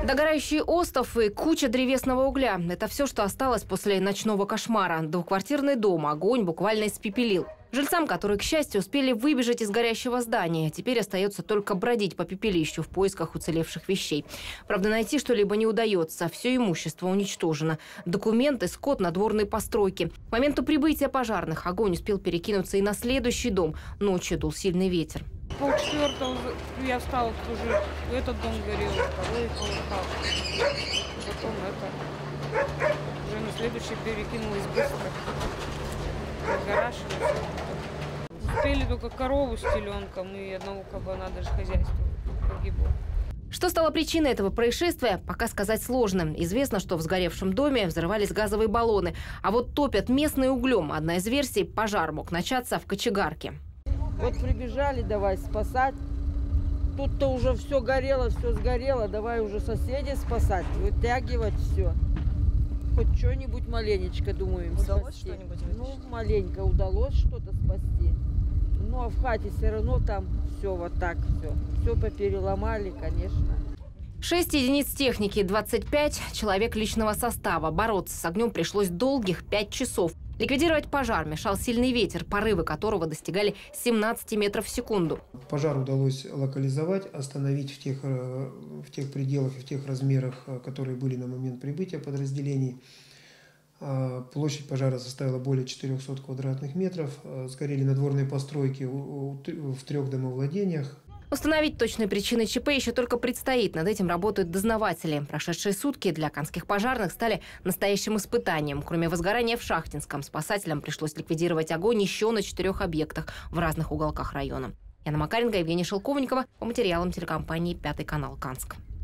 Догорающий остов и куча древесного угля – это все, что осталось после ночного кошмара. Двухквартирный дом огонь буквально испепелил. Жильцам, которые, к счастью, успели выбежать из горящего здания, теперь остается только бродить по пепелищу в поисках уцелевших вещей. Правда, найти что-либо не удается. Все имущество уничтожено. Документы, скот, надворные постройки. К моменту прибытия пожарных огонь успел перекинуться и на следующий дом. Ночью дул сильный ветер. Полчетвертого я встала, уже этот дом горел, второй полыхал. Потом это уже на следующий перекинулось быстро. Гараж. Успели только корову с теленком и одного кабана, даже хозяйство погибло. Что стало причиной этого происшествия, пока сказать сложно. Известно, что в сгоревшем доме взрывались газовые баллоны. А вот топят местные углем. Одна из версий – пожар мог начаться в кочегарке. Вот прибежали, давай спасать. Тут-то уже все горело, все сгорело. Давай уже соседей спасать, вытягивать все. Хоть что-нибудь маленечко, думаю, им удалось спасти. Что-нибудь вытащить? Ну, маленько удалось что-то спасти. Ну, а в хате все равно там все вот так, все. Все попереломали, конечно. 6 единиц техники, 25 человек личного состава. Бороться с огнем пришлось долгих 5 часов. Ликвидировать пожар мешал сильный ветер, порывы которого достигали 17 метров в секунду. Пожар удалось локализовать, остановить в тех пределах и в тех размерах, которые были на момент прибытия подразделений. Площадь пожара составила более 400 квадратных метров. Сгорели надворные постройки в 3 домовладениях. Установить точные причины ЧП еще только предстоит. Над этим работают дознаватели. Прошедшие сутки для канских пожарных стали настоящим испытанием. Кроме возгорания в Шахтинском, спасателям пришлось ликвидировать огонь еще на 4 объектах в разных уголках района. Яна Макаренко, Евгения Шелковникова. По материалам телекомпании «Пятый канал Канск».